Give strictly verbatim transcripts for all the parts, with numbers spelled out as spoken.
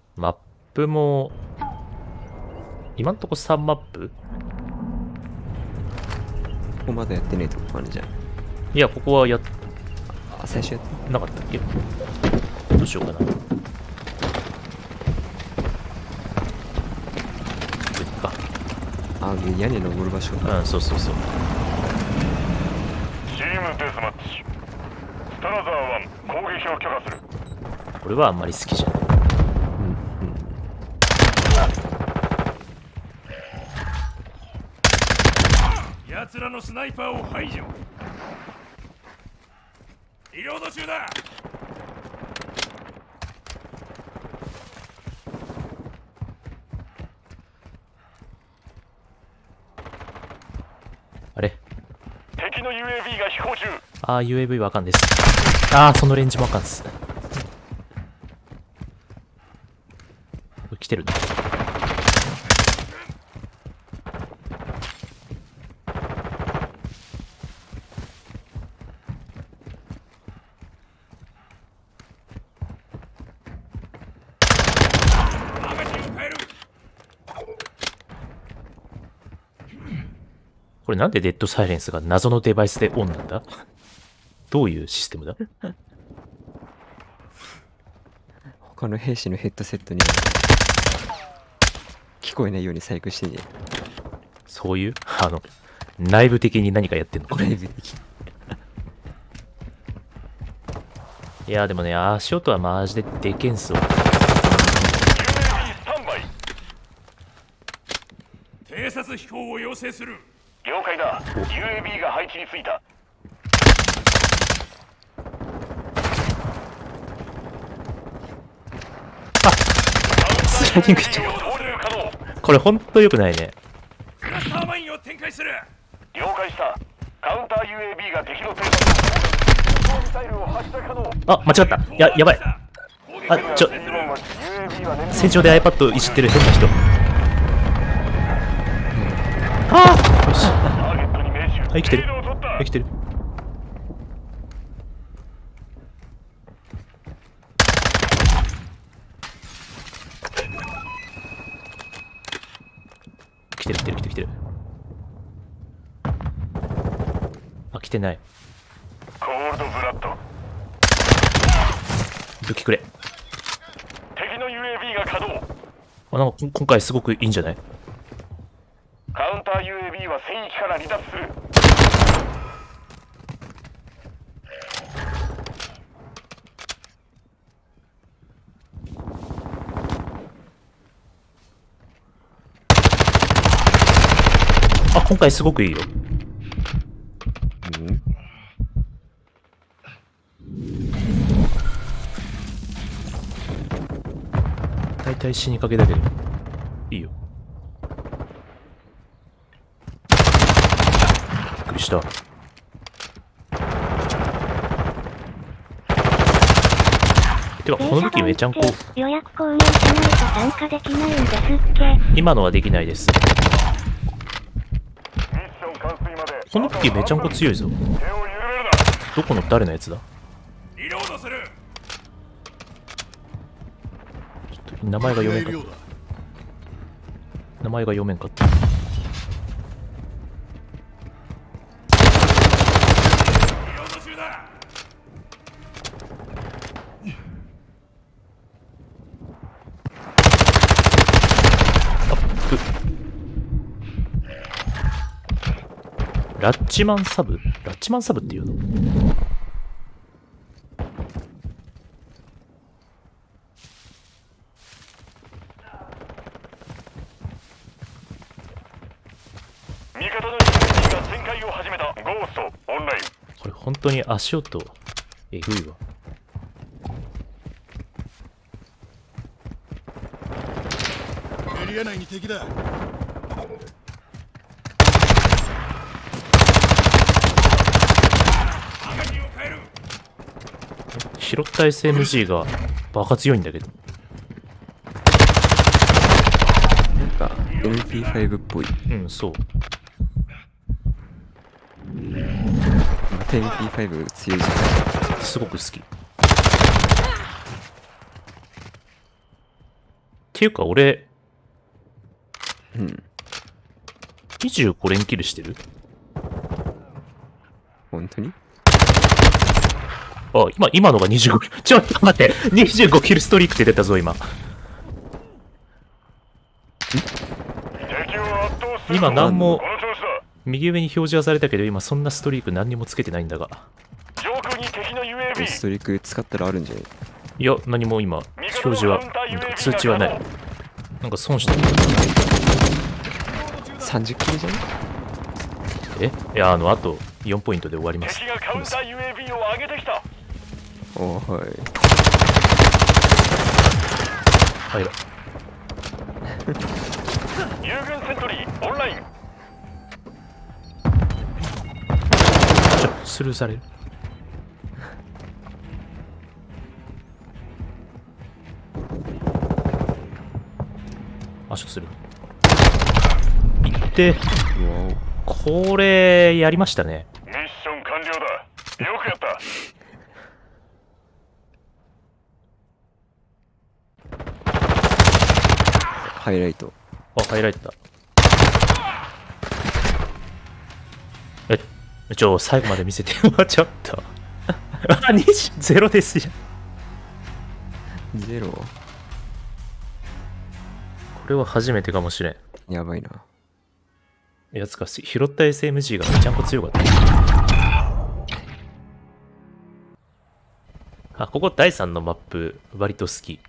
マップも、今んとこさんマップ。 ここまだやってないとこあるじゃん。 いや、ここはやっあ、最初やってなかったっけ。どうしようかな。これでいいか。 あ、屋根登る場所。 うん、そうそうそう。 チームデスマッチ。スタラザーワン攻撃を許可する。 これはあんまり好きじゃない。 奴らのスナイパーを排除。リロード中だ。 あれ敵の ユーエービー が飛行中。 ああ、ユーエーブイ わかんです。ああ、そのレンジもわかんです。これ来てるね。これなんでデッドサイレンスが謎のデバイスでオンなんだ。どういうシステムだ。 他の兵士のヘッドセットに聞こえないように細工してね。 そういうあの内部的に何かやってんのこれ。 内部的。 いやでもね、足音はマジででけんすわ。 ユーエービー スタンバイ。偵察飛行を要請する。了解だ。 ユーエービー が配置についた。 スライディングしちゃう。これほんと良くないね。 クラスターマインを展開する。了解した。カウンター ユーエービー が敵の偵察ミサイルを発射可能。 あ、間違った。や、やばい。あ、ちょ、戦場で iPad いじってる変な人。ああ、よし。あ、生きてる。生きてる。来てる来てる来てる来てる。あ、来てない。 コールドブラッド。 武器くれ。 敵の ユーエービー が稼働。 あ、なんか今回すごくいいんじゃない。 カウンター ユーエービー は戦域から離脱する。 あ、今回すごくいいよ。 うん。 大体死にかけだけどいいよ。びっくりした。てかこの武器めちゃんこ予約購入しないと参加できないんですっけ。 今のはできないです。この武器めちゃんこ強いぞ。どこの誰のやつだ。 リロードする。 ちょっと名前が読めんかった。名前が読めんかった。ラッチマンサブラッチマンサブっていうの。 味方の ユーエービー が旋回を始めた。ゴーストオンライン。 これ本当に足音えぐいわ。 エリア内に敵だ。 拾った エスエムジー がバカ強いんだけど。 なんか エムピーファイブ っぽい。 うん、そう。 また エムピーファイブ 強いじゃん。 すごく好き。 ていうか俺、 うん。 にじゅうご連キルしてる？ 本当に？ あ、今、今のがにじゅうご、ちょっと待って、にじゅうごキルストリークって出たぞ、今。今何も、右上に表示はされたけど、今そんなストリーク何にもつけてないんだが。 ストリーク使ったらあるんじゃない？ いや、何も今、表示は、通知はない。なんか損した。 さんじゅっキルじゃない？ えいや、あの、あとよんポイントで終わります。 おーはい。 はいだ。 有軍セントリーオンライン。 ちょ、スルーされる。あ、ちょっとする。いって、これ、やりましたね。 ミッション完了だ。よくやった。 ハイライト。 あ、ハイライトだ。え、ちょ、最後まで見せてよ、ちょっと。あ、にじゅう、ゼロですよ。 ゼロ。 これは初めてかもしれん。 やばいな。 やつか、拾った エスエムジー がめちゃんこ強かった。あ、ここだいさんのマップ、割と好き。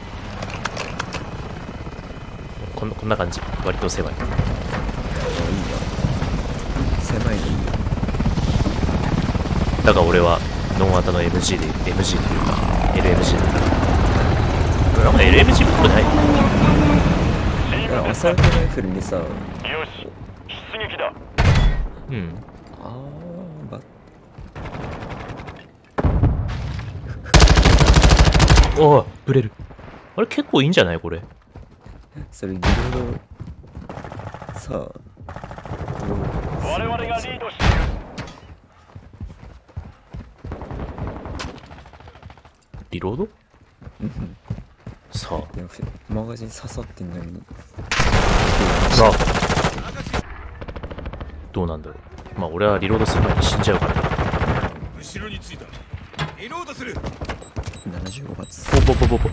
こんな、こんな感じ。割と狭い。 あ、いいな。狭いのいいな。 だが俺は、ノン型の エムジー で、エムジー というか、エルエムジー だった。なんか エルエムジー っぽくない？ いや、アサルトライフルにさ、 よし、出撃だ。 うん。 あー、ばおお、ブレる。あれ結構いいんじゃないこれ。 それリロードさあ、 我々がリードしている。 リロード？さあ。 いやマガジン刺さってんのに。 さあ。どうなんだろう。まあ俺はリロードする前に死んじゃうから。 後ろについた。リロードする。 ななじゅうご発。 ポポポポポ。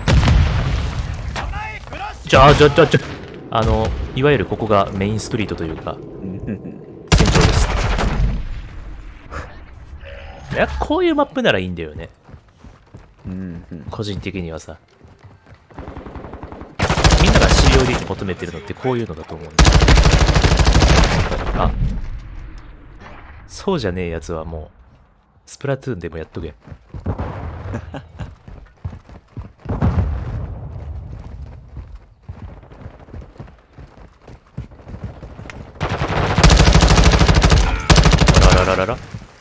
じゃあ、じゃあ、じゃあ、じゃあ、あの、いわゆるここがメインストリートというか、戦場です。いや、こういうマップならいいんだよね。個人的にはさ。みんなが シーオーディー に求めてるのってこういうのだと思うんだ。あ、そうじゃねえやつはもう、スプラトゥーンでもやっとけ。あららららら。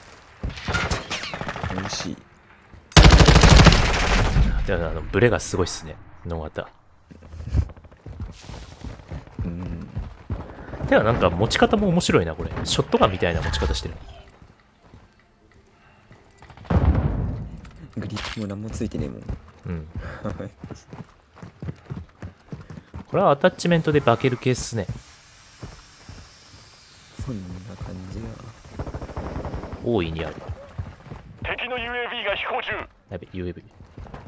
美味しい。 であのブレがすごいっすね、ノン型。 うん。 てかなんか持ち方も面白いな、これ。ショットガンみたいな持ち方してる。 グリップも何もついてねえもん。 うん。これはアタッチメントで化ける系っすね。 そんな感じや。 大いにある。 敵の ユーエービー が飛行中。 やべ、ユーエービー。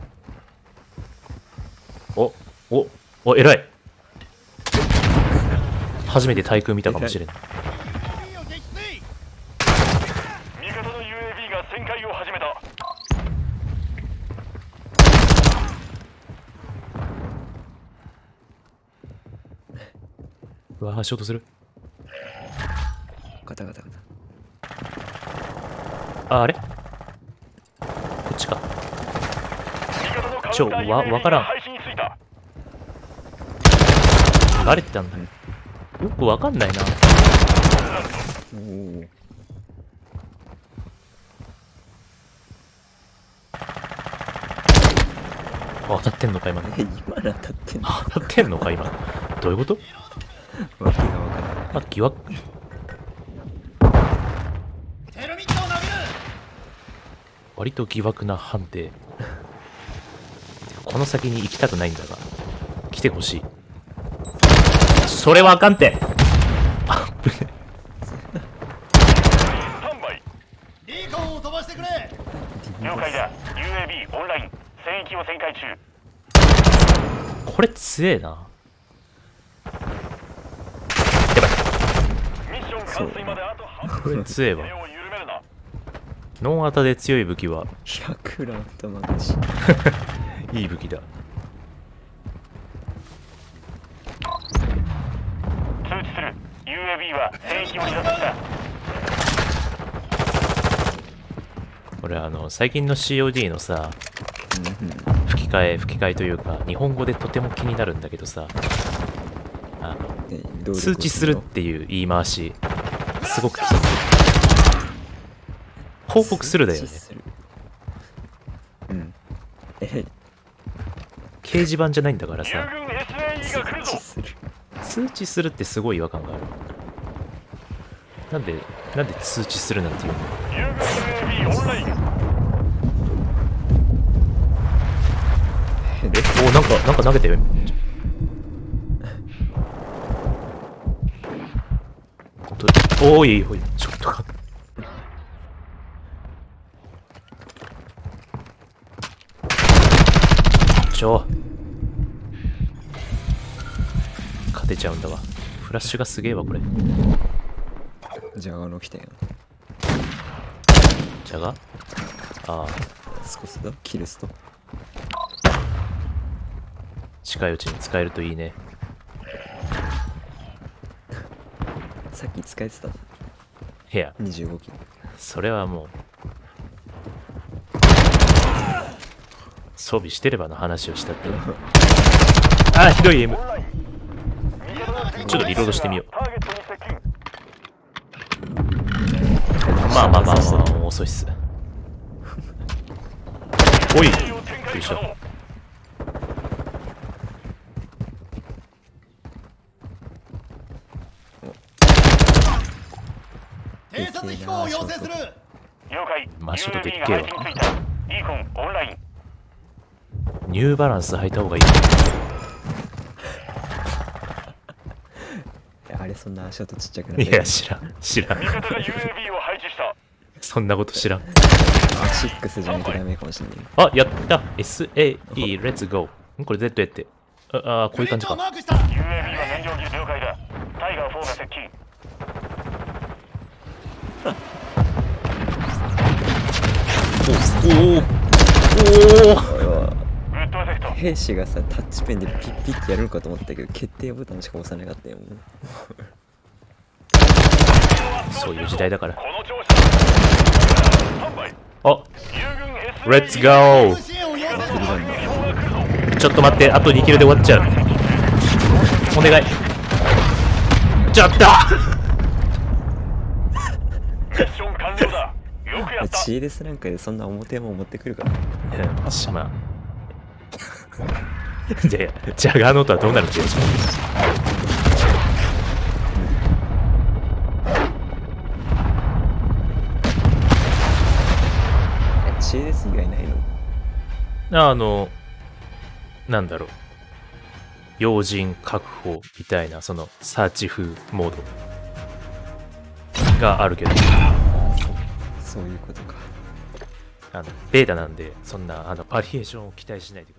お、お、お、偉い。初めて対空見たかもしれない。 味方の ユーエービー が旋回を始めた。 うわぁ、ショートする。 ガタガタガタ。 あ、あれこっちか。ちょ、わ、わからん。バレてたんだ。よくわかんないな。 おお。 あ、当たってんのか今の。 え、今の当たってんの？ 当たってんのか今。どういうこと？ わけがわからない。 あ、疑惑。割と疑惑な判定。この先に行きたくないんだが、 来てほしい。それはあかんって。あっぶね。 スタンバイ。 リーコンを飛ばしてくれ。 了解だ。 ユーエービー オンライン戦域を旋回中。 これ強えな。やばい。 ミッション完遂まであと半分。 これ強えわ。 手を緩めるな。 ノンアタで強い武器はひゃくラウンドマガジン。 いい武器だ。 通知する。 ユーエービー は戦域を離脱した。 俺あの最近の シーオーディー のさうんうん。 吹き替え吹き替えというか日本語でとても気になるんだけどさ、あのねどう通知するっていう言い回しすごく気になる。報告するだよね。 通知するうん。え、 掲示板じゃないんだから友さ、 軍 エスエーイー が来るぞ。 通知する。 通知するってすごい違和感がある。なんでなんで通知するなんていうの。 友軍 エスエービー オンライン。 えおなんかなんか投げてよ。本当おいおいちょっとかちょ勝てちゃうんだわ。フラッシュがすげえわこれ。 じゃがの来たやん。 じゃがああスコスだキルスト。 近いうちに使えるといいね。 さっき使えてたのいやにじゅうごキル。 それはもう装備してればの話をしたってあひどい M。 ちょっとリロードしてみよう。 ターゲットに接近。 まあまあまあまあもう遅いっす。おいよいしょ。 偵察飛行を要請する。 了解。 マシュトでっユーエービーけえわが配置についた。イーコンオンライン。 ニューバランス履いた方がいい。 あれそんな足音ちっちゃくなっていや知らん知らん味方が ユーエービー を配置した。 そんなこと知らん。 あシックスじゃないとダメかもしれない。 あやった エスエーイー レッツゴー。んこれ Z やってああこういう感じか。 マークした。 ユーエービー は燃料切れ了解だ。タイガーフォーが接近。 おおおおグッドエフェクト。 兵士がさタッチペンでピッピッてやるのかと思ったけど決定ボタンしか押さなかったよ。もうそういう時代だから。 この調子だ。スタンバイ。 あ友軍 エスエービーレッツゴー。 支援を要請する。 ちょっと待ってあとにキルで終わっちゃう。お願い。ちょっとミッション完了だ。よくやった。 チーレスなんかでそんな表も持ってくるからしまあいやいやジャガーノートはどうなるってやつ。 チーレス以外ないの？ あのなんだろう要人確保みたいなそのサーチ風モードがあるけど、 そういうことか。 あのベータなんでそんなあのバリエーションを期待しないでください。